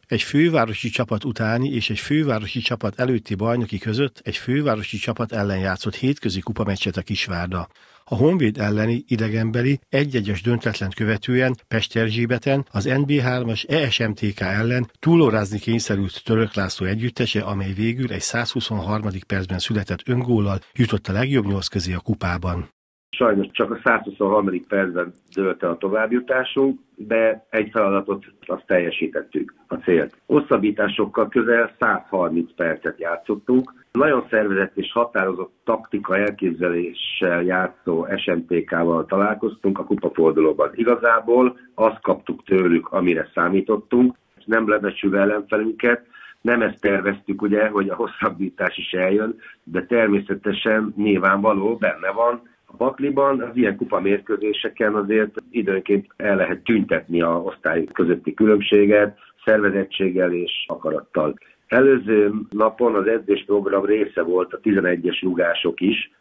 Egy fővárosi csapat utáni és egy fővárosi csapat előtti bajnoki között egy fővárosi csapat ellen játszott hétközi kupameccset a Kisvárda. A Honvéd elleni idegenbeli 1-1-es döntetlent követően Pesterzsébeten az NB3-as ESMTK ellen túlórázni kényszerült Török László együttese, amely végül egy 123. percben született öngóllal jutott a legjobb 8 közé a kupában. Sajnos csak a 123. percben dőlt el a továbbjutásunk, de egy feladatot azt teljesítettük, a célt. Hosszabbításokkal közel 130 percet játszottunk. Nagyon szervezett és határozott taktika elképzeléssel játszó SMTK-val találkoztunk a kupafordulóban. Igazából azt kaptuk tőlük, amire számítottunk, nem lebecsülve ellenfelünket. Nem ezt terveztük, ugye, hogy a hosszabbítás is eljön, de természetesen nyilvánvaló benne van. A pakliban az ilyen kupamérkőzéseken azért időnként el lehet tüntetni a osztály közötti különbséget, szervezettséggel és akarattal. Előző napon az edzésprogram része volt a 11-es rugások is.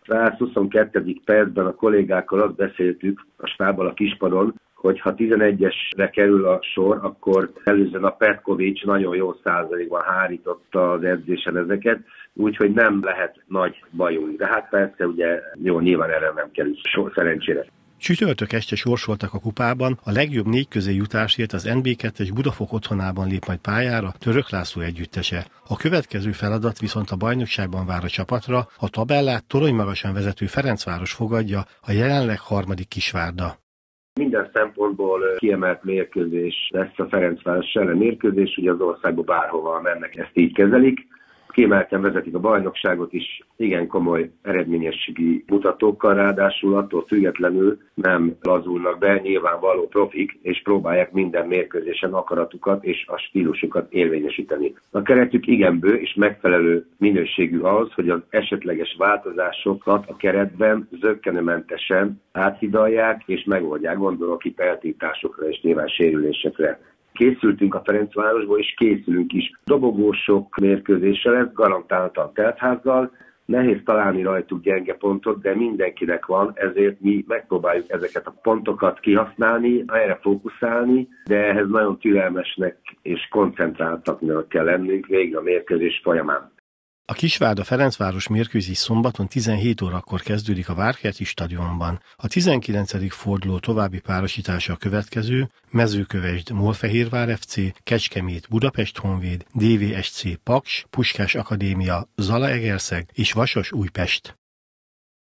122. percben a kollégákkal azt beszéltük a stábbal a kispadon, hogy ha 11-esre kerül a sor, akkor előző nap Petkovics nagyon jó százalékban hárította az edzésen ezeket, úgyhogy nem lehet nagy bajunk. De hát persze ugye jó, nyilván erre nem kerül sor, szerencsére. Csütörtök este sorsoltak a kupában, a legjobb 4 közé jutásért az NB2-es Budafok otthonában lép majd pályára Török László együttese. A következő feladat viszont a bajnokságban vár a csapatra, a tabellát toronymagasan vezető Ferencváros fogadja, a jelenleg 3. Kisvárda. Minden szempontból kiemelt mérkőzés lesz a Ferencváros ellen mérkőzés, ugye az országban bárhova mennek, ezt így kezelik. Kiemelten vezetik a bajnokságot is, igen komoly eredményességi mutatókkal, ráadásul attól függetlenül nem lazulnak be, nyilvánvaló profik, és próbálják minden mérkőzésen akaratukat és a stílusukat érvényesíteni. A keretük igen bő és megfelelő minőségű az, hogy az esetleges változásokat a keretben zökkenőmentesen áthidalják és megoldják, gondolok itt eltiltásokra és nyilván sérülésekre. Készültünk a Ferencvárosból, és készülünk is. Dobogósok mérkőzése lesz, garantáltan teltházzal. Nehéz találni rajtuk gyenge pontot, de mindenkinek van, ezért mi megpróbáljuk ezeket a pontokat kihasználni, erre fókuszálni, de ehhez nagyon türelmesnek és koncentráltaknak kell lennünk végig a mérkőzés folyamán. A Kisvárda-Ferencváros mérkőzés szombaton 17 órakor kezdődik a Várkerti stadionban. A 19. forduló további párosítása a következő: Mezőkövesd-Molfehérvár FC, Kecskemét-Budapest Honvéd, DVSC Paks, Puskás Akadémia Zalaegerszeg és Vasas Újpest.